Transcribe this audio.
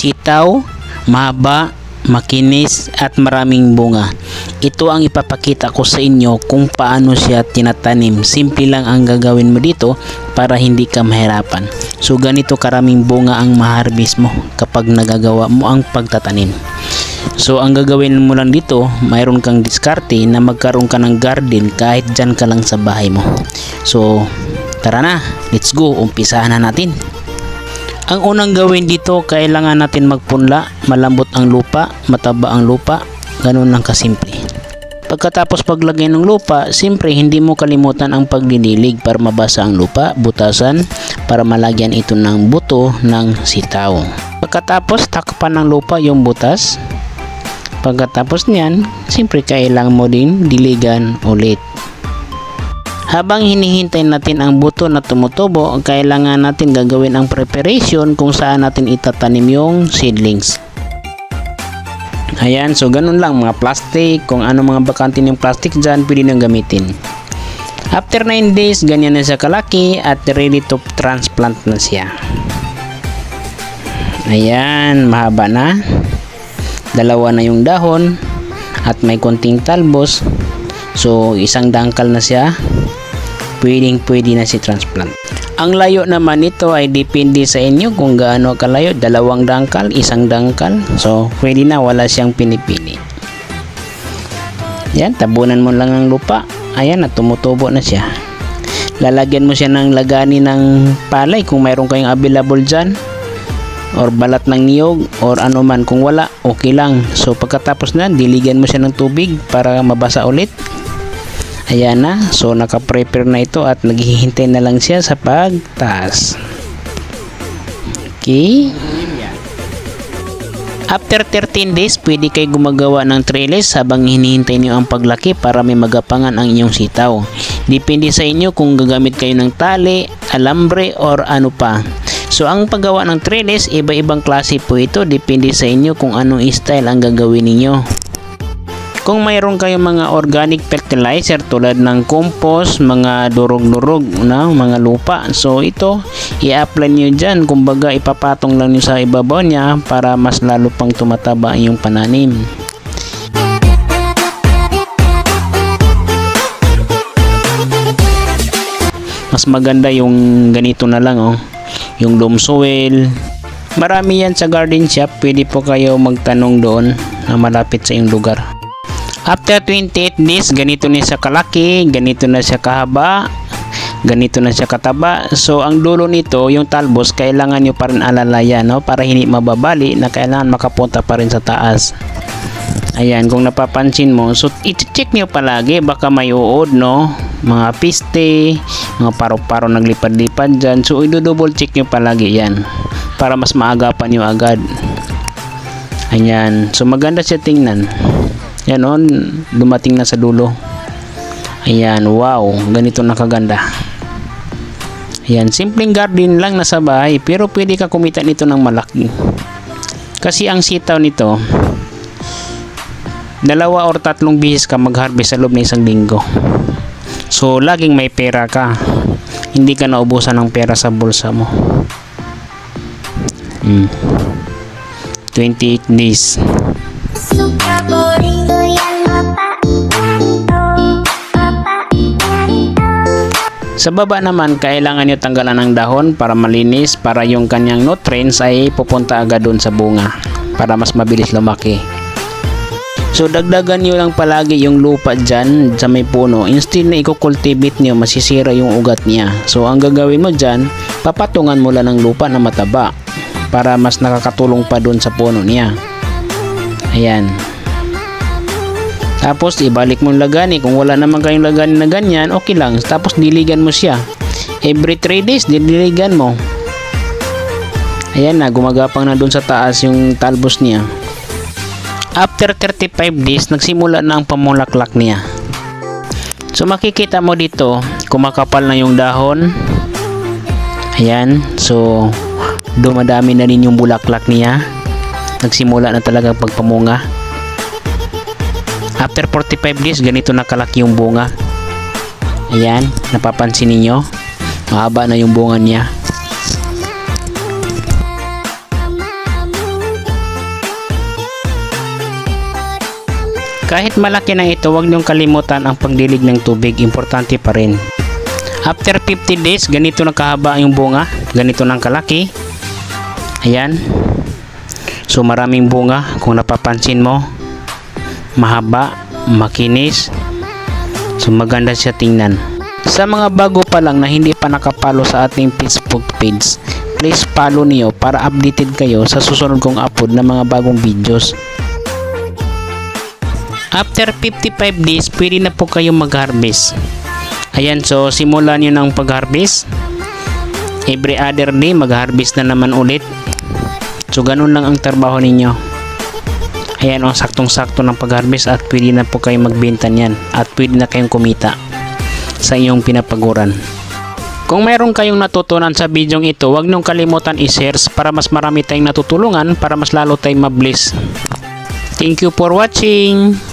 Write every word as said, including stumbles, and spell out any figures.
sitaw, mahaba, makinis at maraming bunga. Ito ang ipapakita ko sa inyo kung paano siya tinatanim. Simple lang ang gagawin mo dito para hindi ka mahirapan. So ganito karaming bunga ang maharbis mo kapag nagagawa mo ang pagtatanim. So ang gagawin mo lang dito, mayroon kang diskarte na magkaroon ka ng garden kahit dyan ka lang sa bahay mo. So tara na, let's go, umpisahan na natin. Ang unang gawin dito, kailangan natin magpunla, malambot ang lupa, mataba ang lupa, ganun lang kasimple. Pagkatapos paglagay ng lupa, siyempre hindi mo kalimutan ang pagdidilig para mabasa ang lupa, butasan para malagyan ito ng buto ng sitaw. Pagkatapos takpan ng lupa yung butas. Pagkatapos niyan, siyempre kailangan mo din diligan ulit. Habang hinihintay natin ang buto na tumutubo, kailangan natin gagawin ang preparation kung saan natin itatanim yung seedlings. Ayan, so ganun lang, mga plastic, kung ano mga bakante yung plastic dyan, pwede nang gamitin. After nine days, ganyan na siya kalaki at ready to transplant na siya. Ayan, mahaba na. Dalawa na yung dahon at may konting talbos. So isang dangkal na siya. Pwedeng pwede na si transplant. Ang layo naman nito ay depende sa inyo kung gaano kalayo. Dalawang dangkal, isang dangkal. So pwede na, wala siyang pinipili. Yan, tabunan mo lang ng lupa. Ayan, at tumutubo na siya. Lalagyan mo siya ng lagani ng palay kung mayroon kayong available dyan, or balat ng niyog, or ano man. Kung wala, okay lang. So pagkatapos na, diligan mo siya ng tubig para mabasa ulit. Ayan na, so naka-prepare na ito at naghihintay na lang siya sa pagtaas. Okay. After thirteen days, pwede kayo gumagawa ng trellis habang hinihintay niyo ang paglaki para may magapangan ang inyong sitaw. Depende sa inyo kung gagamit kayo ng tali, alambre, or ano pa. So ang paggawa ng trellis, iba-ibang klase po ito. Depende sa inyo kung anong style ang gagawin ninyo. Kung mayroon kayong mga organic fertilizer tulad ng compost, mga durog-durog na mga lupa, so ito i-apply nyo dyan. Kumbaga ipapatong lang nyo sa ibabaw niya para mas lalo pang tumataba yung pananim. Mas maganda yung ganito na lang, oh, yung loam soil. Marami yan sa garden shop, pwede po kayo magtanong doon na malapit sa iyong lugar. After twenty-eight days, ganito na siya kalaki, ganito na siya kahaba, ganito na siya kataba. So ang dulo nito, yung talbos, kailangan nyo pa rin alalayan, no? Para hindi mababali, na kailangan makapunta pa rin sa taas. Ayan, kung napapansin mo, so i-check nyo palagi, baka may uod, no? Mga piste, mga paro-paro naglipad-lipad dyan. So i-double check nyo palagi yan para mas maagapan nyo agad. Ayan, so maganda siya tingnan. Yan on, dumating na sa dulo. Ayan, wow, ganito nakaganda. Ayan, simpleng garden lang na sa bahay, pero pwede ka kumita nito ng malaki. Kasi ang sitaw nito, dalawa or tatlong bisis ka mag-harvest sa loob ng isang linggo. So laging may pera ka, hindi ka naubusan ng pera sa bulsa mo. hmm. twenty-eight days. Sa baba naman, kailangan nyo tanggalan ng dahon para malinis, para yung kanyang nutrients ay pupunta agad dun sa bunga para mas mabilis lumaki. So dagdagan nyo lang palagi yung lupa dyan sa may puno. Instead na i-cultivate nyo, masisira yung ugat niya. So ang gagawin mo dyan, papatungan mo lang ng lupa na mataba para mas nakakatulong pa dun sa puno niya. Ayan. Tapos ibalik mo yung lagani. Kung wala naman kayong lagani na ganyan, okay lang. Tapos diligan mo siya. Every three days, diligan mo. Ayan na, gumagapang na dun sa taas yung talbos niya. After thirty-five days, nagsimula na ang pamulaklak niya. So makikita mo dito, kumakapal na yung dahon. Ayan, so dumadami na rin yung bulaklak niya. Nagsimula na talaga pagpamunga. After forty-five days, ganito na kalaki yung bunga. Ayan, napapansin niyo, mahaba na yung bunga niya. Kahit malaki na ito, huwag niyong kalimutan ang pagdilig ng tubig, importante pa rin. After fifty days, ganito na kahaba yung bunga, ganito nang kalaki. Ayan. So maraming bunga, kung napapansin mo, mahaba, makinis. So maganda siya tingnan. Sa mga bago pa lang na hindi pa nakapalo sa ating Facebook page, please follow niyo para updated kayo sa susunod kong upload na mga bagong videos. After fifty-five days, pwede na po kayo mag-harvest. Ayan, so simulan nyo ng pag-harvest. Every other day, mag-harvest na naman ulit. So ganun lang ang trabaho ninyo. Ayan, ang saktong-sakto ng pag-harvest at pwede na po kayo magbenta niyan at pwede na kayong kumita sa iyong pinapaguran. Kung mayroon kayong natutunan sa video ito, huwag niyong kalimutan i-share para mas marami tayong natutulungan, para mas lalo tayong mabliss. Thank you for watching.